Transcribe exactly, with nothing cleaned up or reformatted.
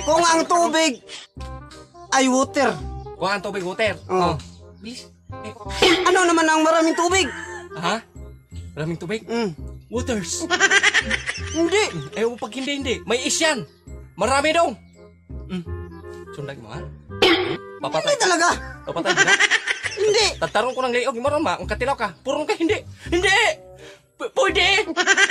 Kung ang tubig ay water. Kung ang tubig, water. Oo. Oh. Bilis. Eh, Ano naman ang maraming tubig? ha? Maraming tubig? Mm. Waters. Hindi. Eh, pag hindi, hindi. May is yan. Marami daw. Mm. Sundag mo, ha? Papatay. Hindi talaga. Papatay ka na? Hindi. Tatarong ko ng layog. Maron ma, ang katilaw ka. Purong ka, hindi. Hindi! P- pwede!